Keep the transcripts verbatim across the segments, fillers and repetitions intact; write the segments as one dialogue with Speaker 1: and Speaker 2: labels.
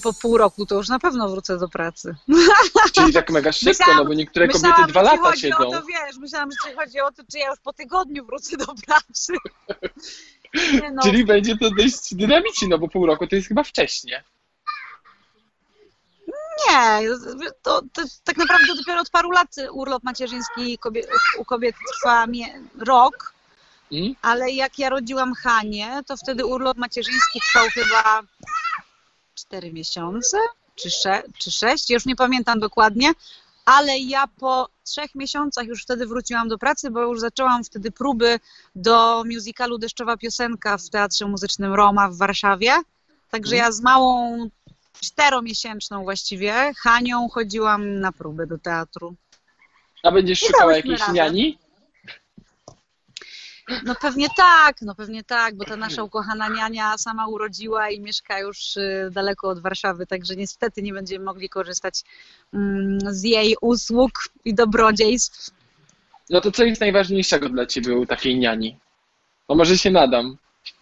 Speaker 1: po pół roku to już na pewno wrócę do pracy.
Speaker 2: Czyli tak mega szybko,
Speaker 1: Myślałam-
Speaker 2: no bo niektóre
Speaker 1: Myślałam,
Speaker 2: kobiety dwa
Speaker 1: że ci
Speaker 2: lata
Speaker 1: chodzi
Speaker 2: siedzą.
Speaker 1: O to, wiesz, myślałam, że ci chodzi o to, czy ja już po tygodniu wrócę do pracy. Nie no,
Speaker 2: Czyli będzie to dość dynamicznie, no bo pół roku to jest chyba wcześnie.
Speaker 1: nie, to, to tak naprawdę dopiero od paru lat urlop macierzyński kobie, u kobiet trwa mie- rok,
Speaker 2: Mm?
Speaker 1: ale jak ja rodziłam Hanię, to wtedy urlop macierzyński trwał chyba cztery miesiące, czy, sze, czy sześć, ja już nie pamiętam dokładnie, ale ja po trzech miesiącach już wtedy wróciłam do pracy, bo już zaczęłam wtedy próby do musicalu Deszczowa Piosenka w Teatrze Muzycznym Roma w Warszawie, także ja z małą czteromiesięczną właściwie Hanią chodziłam na próby do teatru.
Speaker 2: A będziesz
Speaker 1: I
Speaker 2: szukała
Speaker 1: dałyśmy
Speaker 2: jakiejś
Speaker 1: radę.
Speaker 2: niani?
Speaker 1: No pewnie tak, no pewnie tak, bo ta nasza ukochana niania sama urodziła i mieszka już y, daleko od Warszawy, także niestety nie będziemy mogli korzystać mm, z jej usług i dobrodziejstw.
Speaker 2: No to co jest najważniejszego dla ciebie u takiej niani? No może się nadam.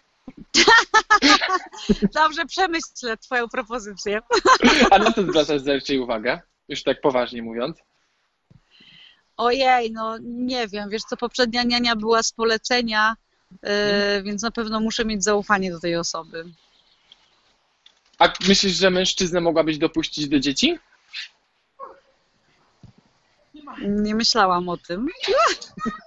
Speaker 1: Dobrze, przemyślę twoją propozycję.
Speaker 2: A na co zwracasz raczej uwagę? Już tak poważnie mówiąc.
Speaker 1: Ojej, no nie wiem, wiesz co, poprzednia niania była z polecenia, y, więc na pewno muszę mieć zaufanie do tej osoby.
Speaker 2: A myślisz, że mężczyznę mogłabyś dopuścić do dzieci?
Speaker 1: Nie myślałam o tym.